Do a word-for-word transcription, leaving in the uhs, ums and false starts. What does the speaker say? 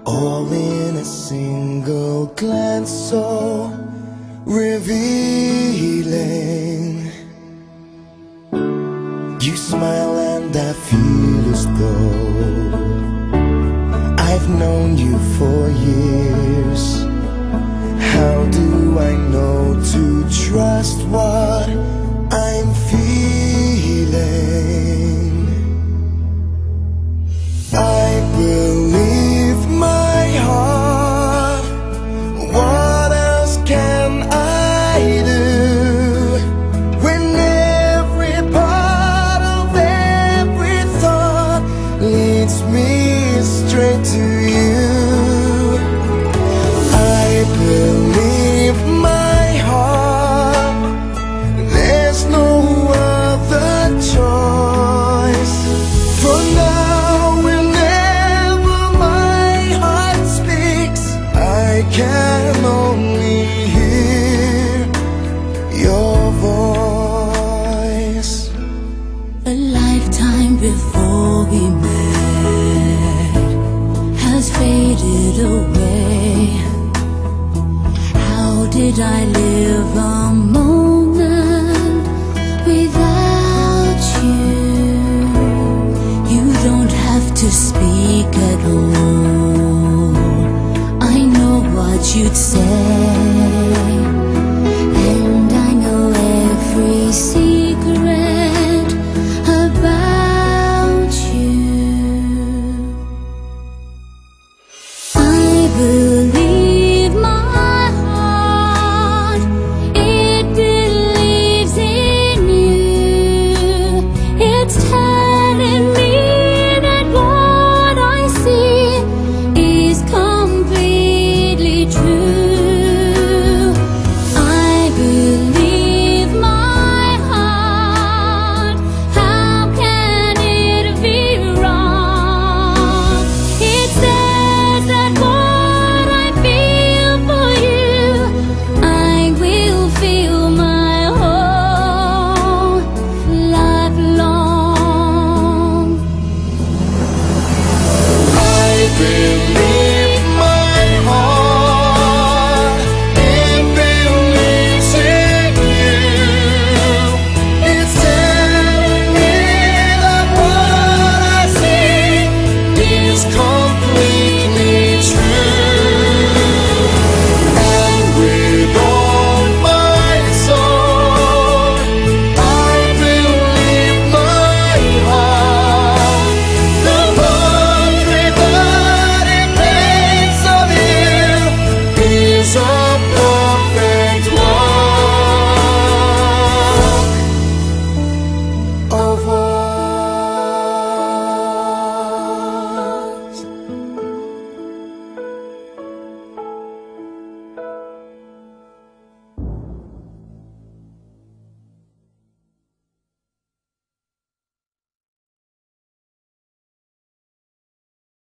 all in a single glance, so revealing. You smile and I feel as though I've known you for years. How do I know to trust what I'm feeling? I believe my heart. What else can I do when every part of every thought leads me straight to you? I believe my heart. There's no other choice. For now, whenever my heart speaks, I can only hear your voice. A lifetime before we met has faded away. How did I live a moment without you? You don't have to speak at all. I know what you'd say.